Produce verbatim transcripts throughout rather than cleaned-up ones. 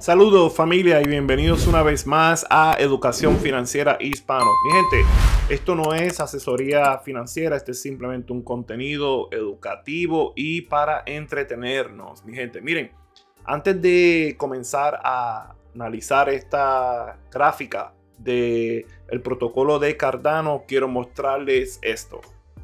Saludos familia y bienvenidos una vez más a Educación Financiera Hispano. Mi gente, esto no es asesoría financiera, este es simplemente un contenido educativo y para entretenernos. Mi gente, miren, antes de comenzar a analizar esta gráfica del protocolo de Cardano, quiero mostrarles esto.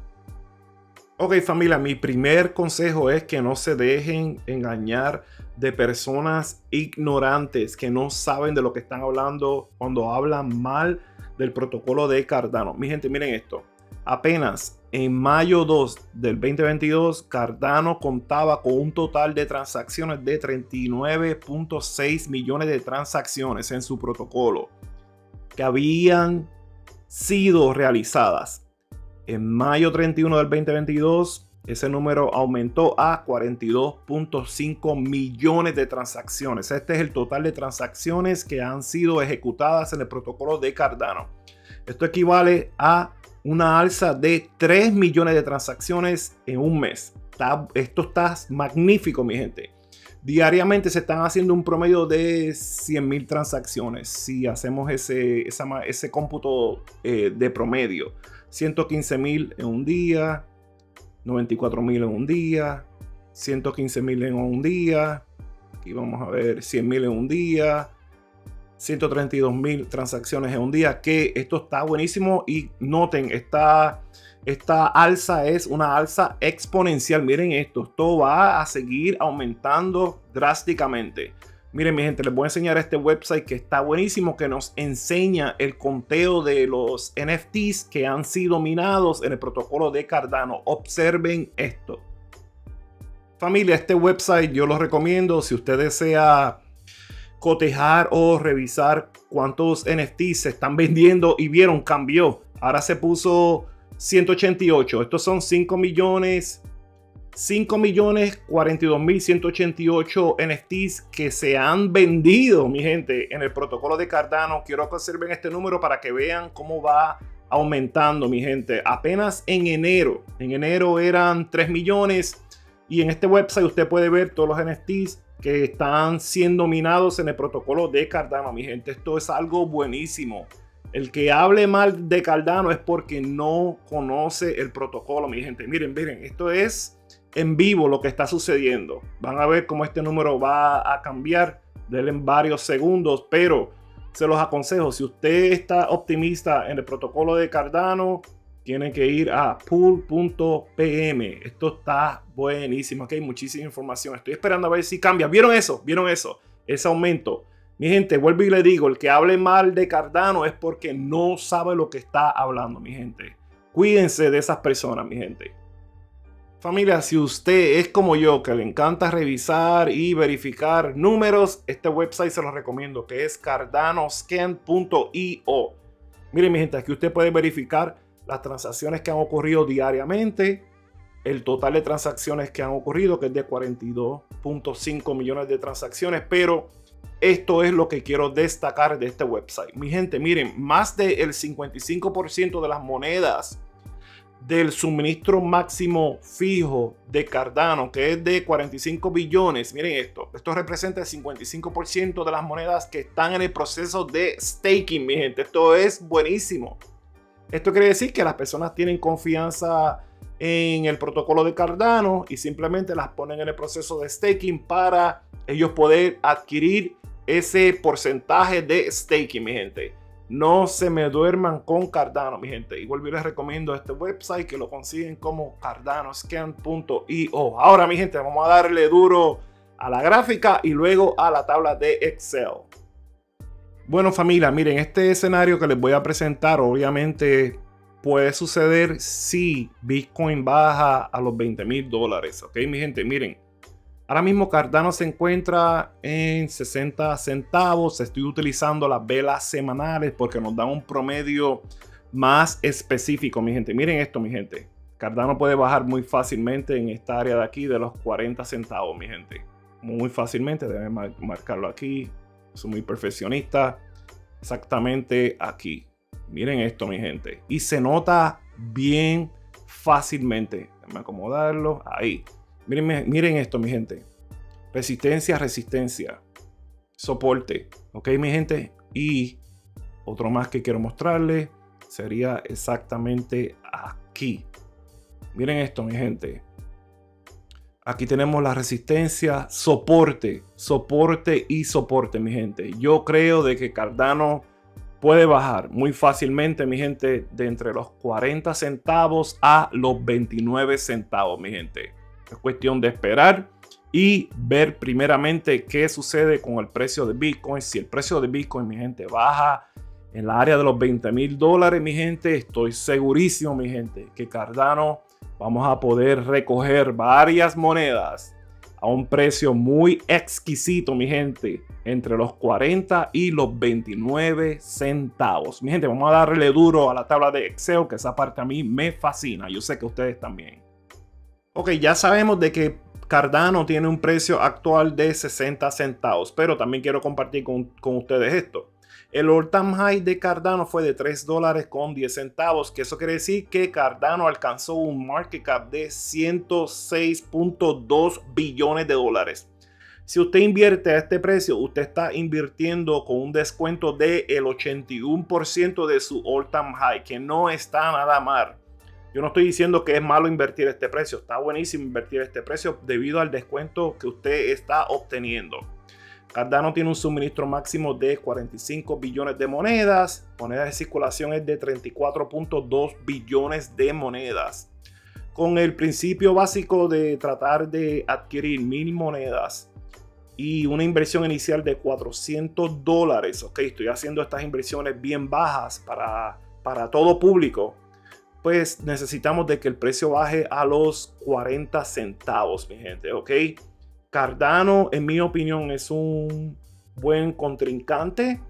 Ok familia, mi primer consejo es que no se dejen engañar de personas ignorantes que no saben de lo que están hablando cuando hablan mal del protocolo de Cardano. Mi gente, miren esto. Apenas en mayo dos del veinte veintidós, Cardano contaba con un total de transacciones de treinta y nueve punto seis millones de transacciones en su protocolo que habían sido realizadas. En mayo treinta y uno del veinte veintidós, ese número aumentó a cuarenta y dos punto cinco millones de transacciones. Este es el total de transacciones que han sido ejecutadas en el protocolo de Cardano. Esto equivale a una alza de tres millones de transacciones en un mes. Está, esto está magnífico, mi gente. Diariamente se están haciendo un promedio de cien mil transacciones. Si hacemos ese, esa, ese cómputo eh, de promedio. ciento quince mil en un día, noventa y cuatro mil en un día, ciento quince mil en un día, aquí vamos a ver cien mil en un día, ciento treinta y dos mil transacciones en un día, que esto está buenísimo. Y noten, esta, esta alza es una alza exponencial. Miren esto, esto va a seguir aumentando drásticamente. Miren mi gente, les voy a enseñar este website que está buenísimo, que nos enseña el conteo de los N F Ts que han sido minados en el protocolo de Cardano. Observen esto. Familia, este website yo lo recomiendo si usted desea cotejar o revisar cuántos N F Ts se están vendiendo y vieron, cambió. Ahora se puso ciento ochenta y ocho. Estos son cinco millones. cinco millones cuarenta y dos mil ciento ochenta y ocho N F Ts que se han vendido, mi gente, en el protocolo de Cardano. Quiero que observen este número para que vean cómo va aumentando, mi gente. Apenas en enero, en enero eran tres millones, y en este website usted puede ver todos los N F Ts que están siendo minados en el protocolo de Cardano, mi gente. Esto es algo buenísimo. El que hable mal de Cardano es porque no conoce el protocolo, mi gente. Miren, miren, esto es en vivo lo que está sucediendo. Van a ver cómo este número va a cambiar. Denle en varios segundos, pero se los aconsejo. Si usted está optimista en el protocolo de Cardano, tienen que ir a pool punto p m. Esto está buenísimo. Aquí hay muchísima información. Estoy esperando a ver si cambia. ¿Vieron eso? ¿Vieron eso? Ese aumento. Mi gente, vuelvo y le digo, el que hable mal de Cardano es porque no sabe lo que está hablando, mi gente. Cuídense de esas personas, mi gente. Familia, si usted es como yo, que le encanta revisar y verificar números, este website se lo recomiendo, que es cardano scan punto i o. Miren, mi gente, aquí usted puede verificar las transacciones que han ocurrido diariamente, el total de transacciones que han ocurrido, que es de cuarenta y dos punto cinco millones de transacciones, pero esto es lo que quiero destacar de este website. Mi gente, miren, más del cincuenta y cinco por ciento de las monedas del suministro máximo fijo de Cardano, que es de cuarenta y cinco billones. Miren esto, esto representa el cincuenta y cinco por ciento de las monedas que están en el proceso de staking, mi gente. Esto es buenísimo. Esto quiere decir que las personas tienen confianza en el protocolo de Cardano y simplemente las ponen en el proceso de staking para ellos poder adquirir ese porcentaje de staking, mi gente. No se me duerman con Cardano, mi gente. Igual les recomiendo este website, que lo consiguen como cardano scan punto i o. Ahora, mi gente, vamos a darle duro a la gráfica y luego a la tabla de Excel. Bueno, familia, miren, este escenario que les voy a presentar obviamente puede suceder si Bitcoin baja a los veinte mil dólares. Ok, mi gente, miren. Ahora mismo Cardano se encuentra en sesenta centavos. Estoy utilizando las velas semanales porque nos dan un promedio más específico, mi gente. Miren esto, mi gente. Cardano puede bajar muy fácilmente en esta área de aquí de los cuarenta centavos, mi gente. Muy fácilmente, deben mar marcarlo aquí. Soy muy perfeccionista. Exactamente aquí. Miren esto, mi gente. Y se nota bien fácilmente. Déjame acomodarlo ahí. Miren, miren esto, mi gente. Resistencia, resistencia. soporte. Ok, mi gente. Y otro más que quiero mostrarles sería exactamente aquí. Miren esto, mi gente. Aquí tenemos la resistencia, soporte, soporte y soporte, mi gente. Yo creo de que Cardano puede bajar muy fácilmente, mi gente, de entre los cuarenta centavos a los veintinueve centavos, mi gente. Es cuestión de esperar y ver primeramente qué sucede con el precio de Bitcoin. Si el precio de Bitcoin, mi gente, baja en la área de los veinte mil dólares, mi gente, estoy segurísimo, mi gente, que Cardano vamos a poder recoger varias monedas a un precio muy exquisito, mi gente, entre los cuarenta y los veintinueve centavos. Mi gente, vamos a darle duro a la tabla de Excel, que esa parte a mí me fascina. Yo sé que ustedes también. Ok, ya sabemos de que Cardano tiene un precio actual de sesenta centavos, pero también quiero compartir con, con ustedes esto. El all-time high de Cardano fue de tres dólares con diez centavos, que eso quiere decir que Cardano alcanzó un market cap de ciento seis punto dos billones de dólares. Si usted invierte a este precio, usted está invirtiendo con un descuento del ochenta y uno por ciento de su all-time high, que no está nada mal. Yo no estoy diciendo que es malo invertir este precio, está buenísimo invertir este precio debido al descuento que usted está obteniendo. Cardano tiene un suministro máximo de cuarenta y cinco billones de monedas. Monedas de circulación es de treinta y cuatro punto dos billones de monedas. Con el principio básico de tratar de adquirir mil monedas y una inversión inicial de cuatrocientos dólares. Ok, estoy haciendo estas inversiones bien bajas para, para todo público. Pues necesitamos de que el precio baje a los cuarenta centavos, mi gente. Ok. Cardano, en mi opinión, es un buen contrincante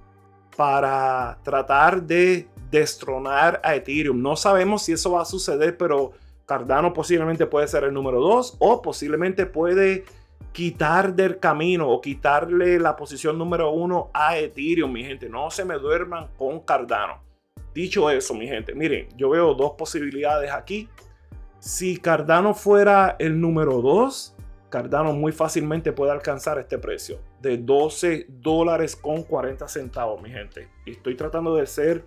para tratar de destronar a Ethereum. No sabemos si eso va a suceder, pero Cardano posiblemente puede ser el número dos o posiblemente puede quitar del camino o quitarle la posición número uno a Ethereum, mi gente. No se me duerman con Cardano. Dicho eso, mi gente, miren, yo veo dos posibilidades aquí. Si Cardano fuera el número dos, Cardano muy fácilmente puede alcanzar este precio de doce dólares con cuarenta centavos, mi gente. Y estoy tratando de ser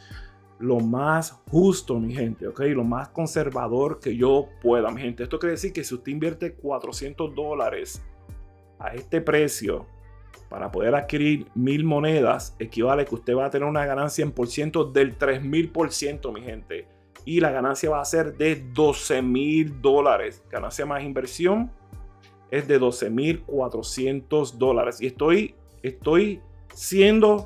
lo más justo, mi gente, ok, lo más conservador que yo pueda, mi gente. Esto quiere decir que si usted invierte cuatrocientos dólares a este precio para poder adquirir mil monedas, equivale a que usted va a tener una ganancia en por ciento del tres mil por ciento, mi gente. Y la ganancia va a ser de doce mil dólares. Ganancia más inversión es de doce mil cuatrocientos dólares. Y estoy, estoy siendo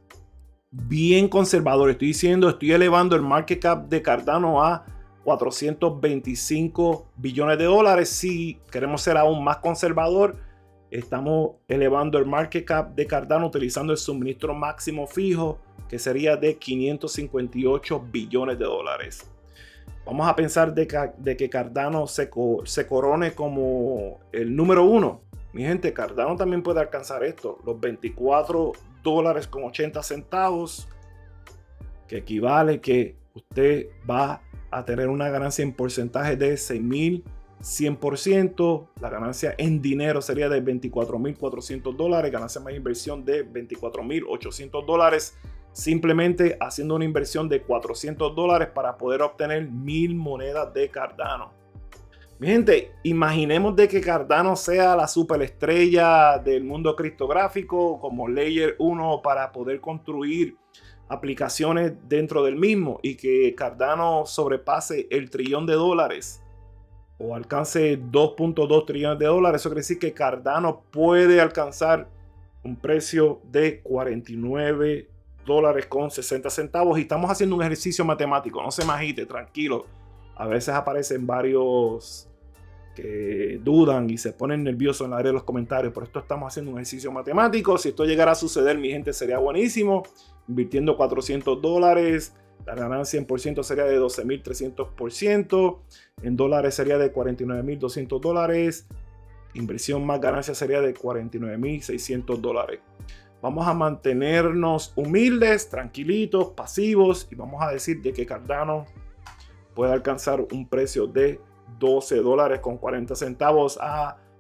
bien conservador. Estoy diciendo, estoy elevando el market cap de Cardano a cuatrocientos veinticinco billones de dólares. Si queremos ser aún más conservador, estamos elevando el market cap de Cardano utilizando el suministro máximo fijo, que sería de quinientos cincuenta y ocho billones de dólares. Vamos a pensar de que, de que Cardano se, se corone como el número uno. Mi gente, Cardano también puede alcanzar esto, los veinticuatro dólares con ochenta centavos, que equivale que usted va a tener una ganancia en porcentaje de seis mil cien por ciento. La ganancia en dinero sería de veinticuatro mil cuatrocientos dólares, ganancia más inversión de veinticuatro mil ochocientos dólares. Simplemente haciendo una inversión de cuatrocientos dólares para poder obtener mil monedas de Cardano. Mi gente, imaginemos de que Cardano sea la superestrella del mundo criptográfico como Layer uno para poder construir aplicaciones dentro del mismo y que Cardano sobrepase el trillón de dólares o alcance dos punto dos trillones de dólares. Eso quiere decir que Cardano puede alcanzar un precio de cuarenta y nueve dólares con sesenta centavos y estamos haciendo un ejercicio matemático, no se me agite, tranquilo. A veces aparecen varios que dudan y se ponen nerviosos en la área de los comentarios, por esto estamos haciendo un ejercicio matemático. Si esto llegara a suceder, mi gente, sería buenísimo. Invirtiendo cuatrocientos dólares, la ganancia en por ciento sería de doce mil trescientos por ciento, en dólares sería de cuarenta y nueve mil doscientos dólares, inversión más ganancia sería de cuarenta y nueve mil seiscientos dólares. Vamos a mantenernos humildes, tranquilitos, pasivos y vamos a decir de que Cardano puede alcanzar un precio de doce dólares con cuarenta centavos a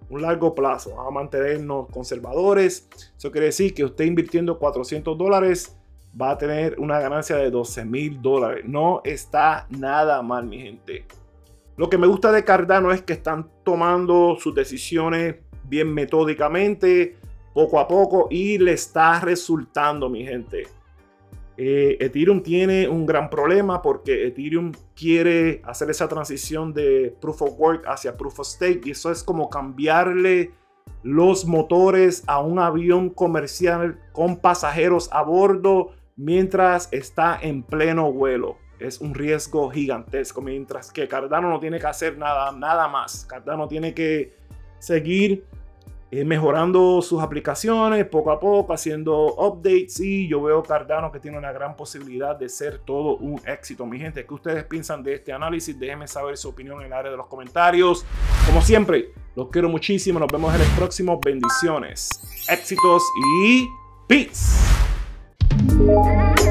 un largo plazo. Vamos a mantenernos conservadores. Eso quiere decir que usted invirtiendo cuatrocientos dólares va a tener una ganancia de doce mil dólares. No está nada mal, mi gente. Lo que me gusta de Cardano es que están tomando sus decisiones bien metódicamente, poco a poco, y le está resultando, mi gente. Eh, Ethereum tiene un gran problema porque Ethereum quiere hacer esa transición de Proof of Work hacia Proof of Stake, y eso es como cambiarle los motores a un avión comercial con pasajeros a bordo mientras está en pleno vuelo. Es un riesgo gigantesco, mientras que Cardano no tiene que hacer nada, nada más. Cardano tiene que seguir Eh, mejorando sus aplicaciones poco a poco, haciendo updates, y yo veo Cardano que tiene una gran posibilidad de ser todo un éxito. Mi gente, ¿qué ustedes piensan de este análisis? Déjenme saber su opinión en el área de los comentarios. Como siempre, los quiero muchísimo. Nos vemos en el próximo. Bendiciones, éxitos y peace.